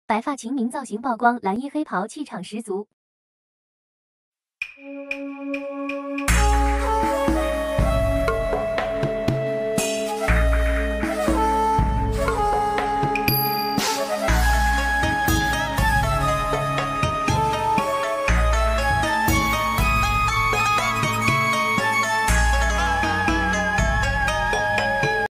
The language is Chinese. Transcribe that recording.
白发晴明造型曝光，蓝衣黑袍气场十足。